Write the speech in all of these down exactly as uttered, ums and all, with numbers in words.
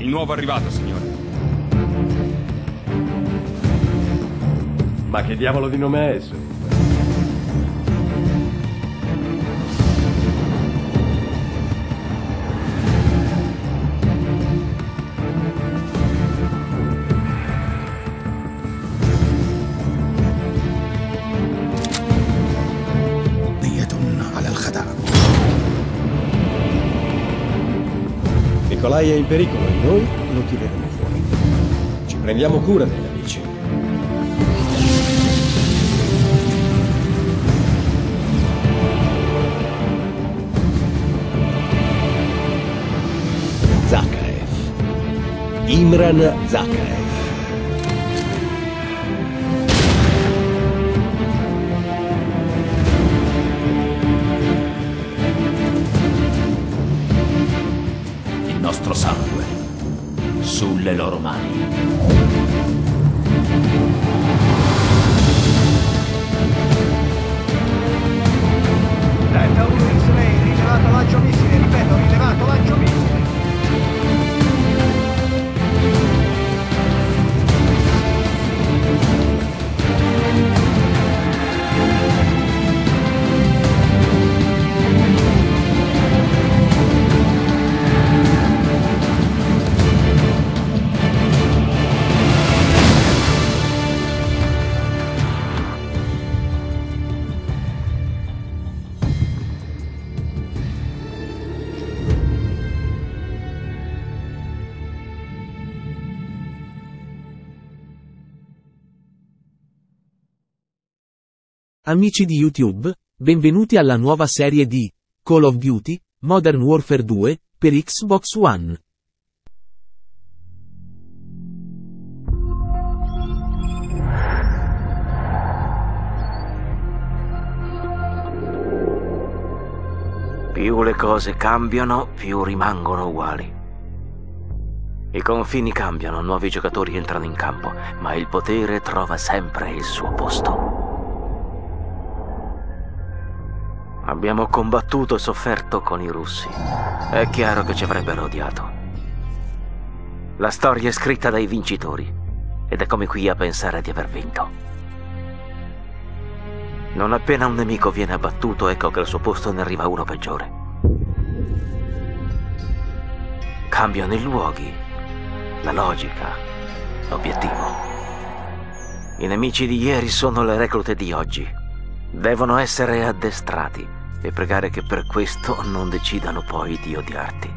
nuovo arrivato, signore. Ma che diavolo di nome è esso? Nikolai è in pericolo e noi lo tireremo fuori. Ci prendiamo cura degli amici. Zakhaev. Imran Zakhaev. Sangue sulle loro mani. Delta uno X-Ray, rilevato lancio missile, ripeto, rilevato lancio missile. Amici di YouTube, benvenuti alla nuova serie di Call of Duty Modern Warfare due per Xbox One. Più le cose cambiano, più rimangono uguali. I confini cambiano, nuovi giocatori entrano in campo, ma il potere trova sempre il suo posto. Abbiamo combattuto e sofferto con i russi. È chiaro che ci avrebbero odiato. La storia è scritta dai vincitori ed è come qui a pensare di aver vinto. Non appena un nemico viene abbattuto, ecco che al suo posto ne arriva uno peggiore. Cambiano i luoghi, la logica, l'obiettivo. I nemici di ieri sono le reclute di oggi. Devono essere addestrati e pregare che per questo non decidano poi di odiarti.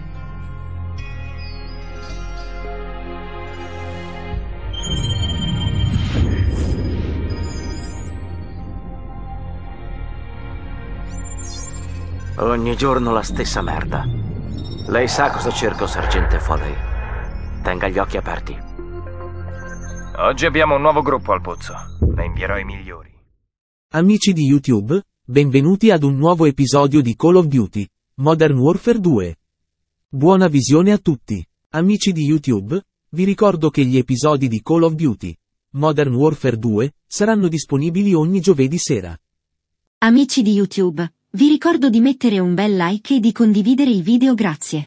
Ogni giorno la stessa merda. Lei sa cosa cerco, sergente Foley. Tenga gli occhi aperti. Oggi abbiamo un nuovo gruppo al pozzo. Ne invierò i migliori. Amici di YouTube, benvenuti ad un nuovo episodio di Call of Duty Modern Warfare due. Buona visione a tutti. Amici di YouTube, vi ricordo che gli episodi di Call of Duty Modern Warfare due saranno disponibili ogni giovedì sera. Amici di YouTube, vi ricordo di mettere un bel like e di condividere il video, grazie.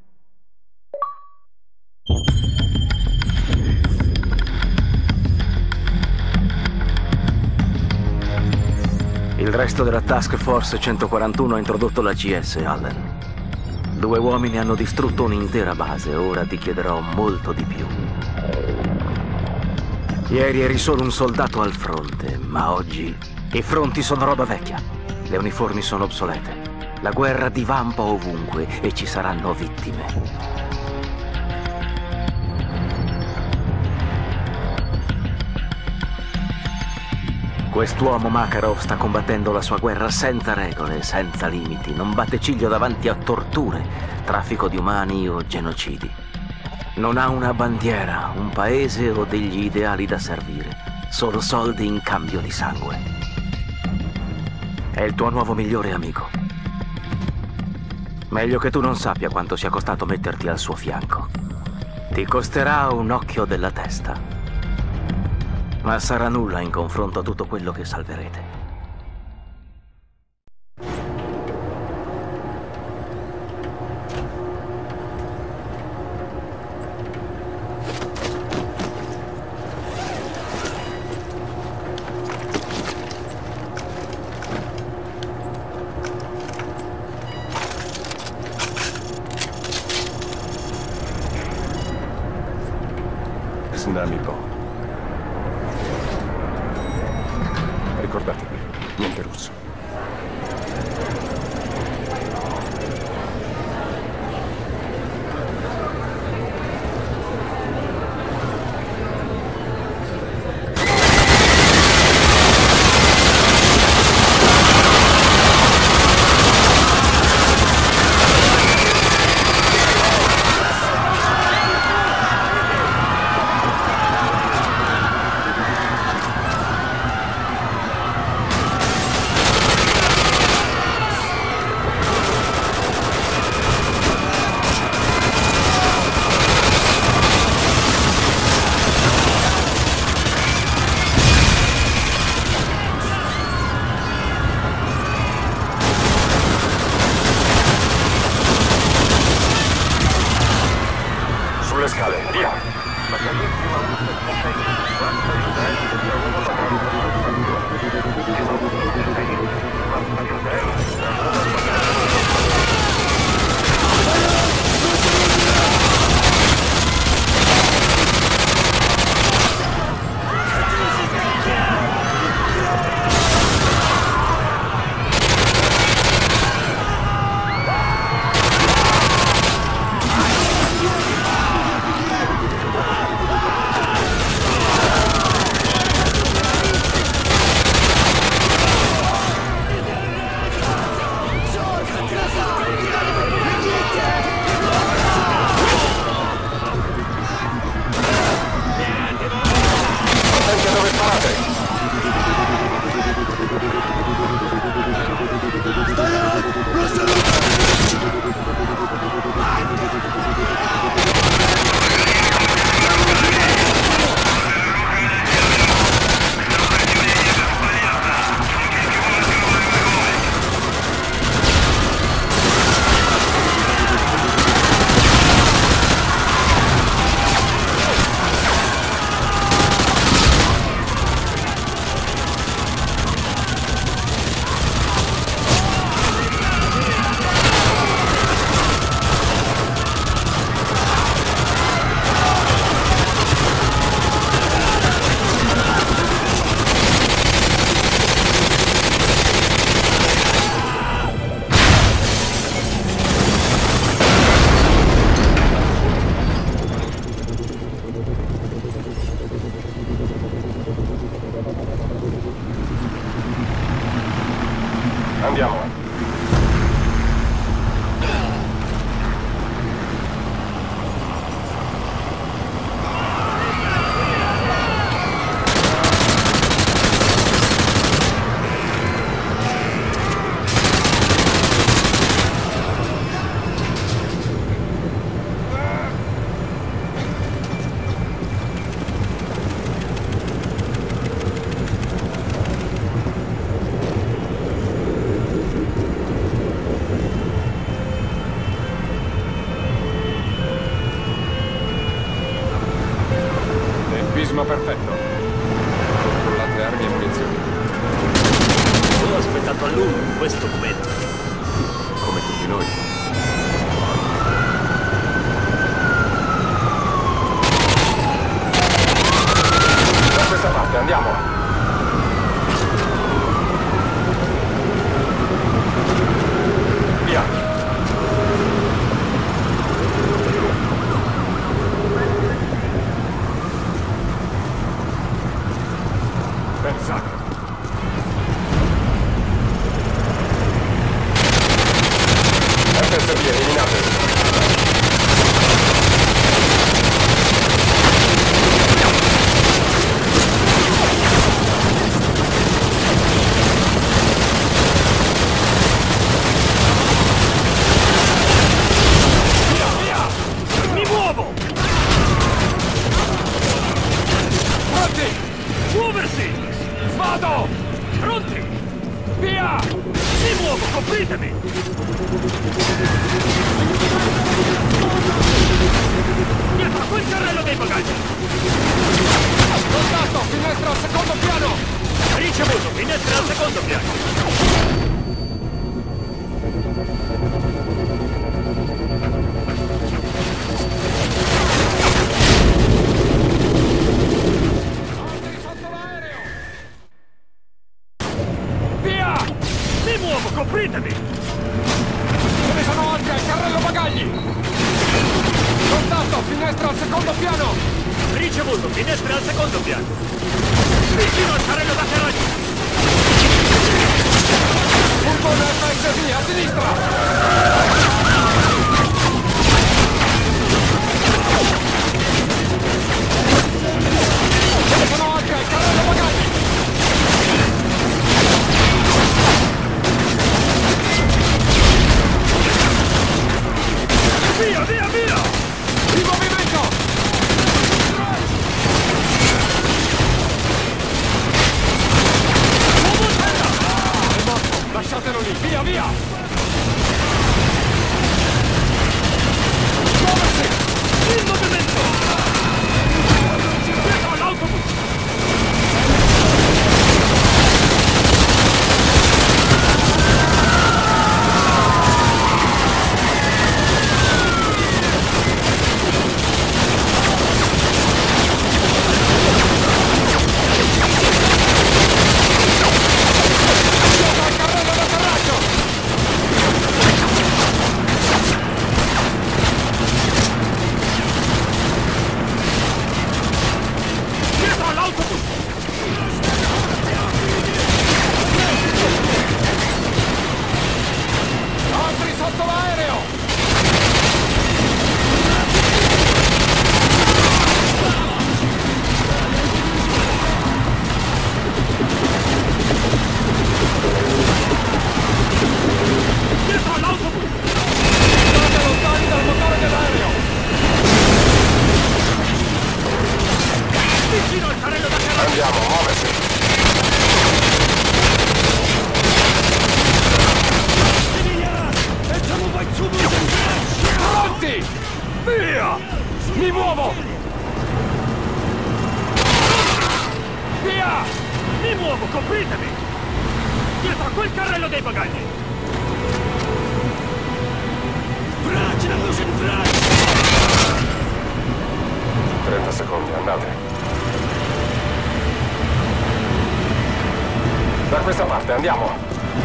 Il resto della Task Force centoquarantuno ha introdotto la G S, Allen. Due uomini hanno distrutto un'intera base, ora ti chiederò molto di più. Ieri eri solo un soldato al fronte, ma oggi i fronti sono roba vecchia. Le uniformi sono obsolete. La guerra divampa ovunque e ci saranno vittime. Quest'uomo Makarov sta combattendo la sua guerra senza regole, senza limiti, non batte ciglio davanti a torture, traffico di umani o genocidi. Non ha una bandiera, un paese o degli ideali da servire, solo soldi in cambio di sangue. È il tuo nuovo migliore amico. Meglio che tu non sappia quanto sia costato metterti al suo fianco. Ti costerà un occhio della testa. Ma sarà nulla in confronto a tutto quello che salverete. Namibo. Ricordatevi, niente russo. Sulle scale, via! Attenti a dove sparate! Andiamo. Tempismo perfetto. Controllate armi e munizioni. Ho aspettato a lungo in questo momento. Come tutti noi. Da questa parte, andiamo. Via. Pensato. F S B eliminate. Muoversi! Vado! Pronti! Via! Mi muovo, copritemi! Dietro quel carrello dei bagagli! Contatto! Finestra al secondo piano! Ricevuto! Finestra al secondo piano! Via! Mi muovo, copritemi! Ce ne sono altri al carrello bagagli! Contatto, finestra al secondo piano! Ricevuto, finestre al secondo piano! Vicino al carrello d'atterraggio! Furgone F X V, a sinistra! Ce ne sono altri al carrello bagagli! Via, via, via! In movimento! È morto! Lasciatelo lì! Via, via! Muoversi! In movimento! Dietro all'autobus! Altri sotto l'aereo! Dietro all'autobus! State lontani dal motore dell'aereo! Vicino al carrello d'atterraggio! Andiamo, muoversi. Pronti! Via! Mi muovo! Via! Mi muovo, copritemi! Dietro a quel carrello dei bagagli! trenta secondi, andate. Da questa parte, andiamo.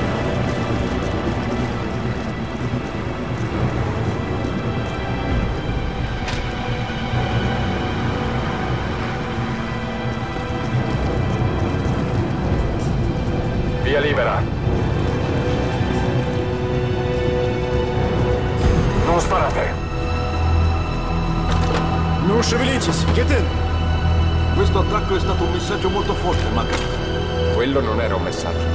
Via libera. Non sparate. Non шевелитесь! Get in! Questo attacco è stato un messaggio molto forte, Makarov. Quello non era un messaggio.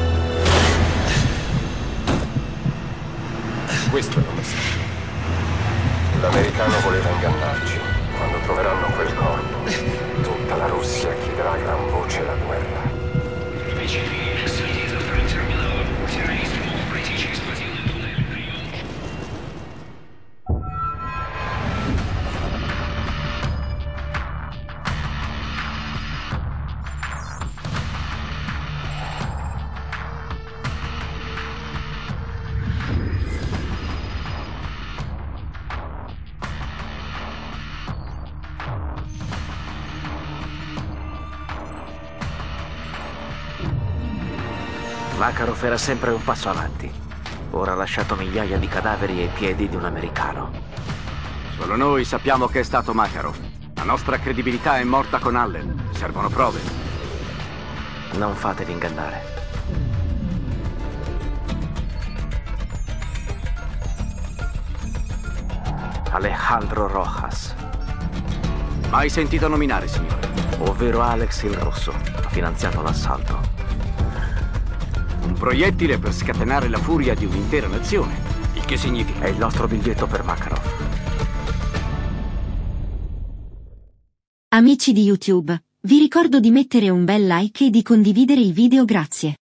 Questo è un messaggio. L'americano voleva ingannarci. Quando troveranno quel corpo, tutta la Russia chiederà a gran voce la guerra. Makarov era sempre un passo avanti. Ora ha lasciato migliaia di cadaveri ai piedi di un americano. Solo noi sappiamo che è stato Makarov. La nostra credibilità è morta con Allen. Servono prove. Non fatevi ingannare. Alejandro Rojas. Mai sentito nominare, signore? Ovvero Alex il Rosso. Ha finanziato l'assalto. Un proiettile per scatenare la furia di un'intera nazione. Il che significa? È il nostro biglietto per Makarov. Amici di YouTube, vi ricordo di mettere un bel like e di condividere i video, grazie.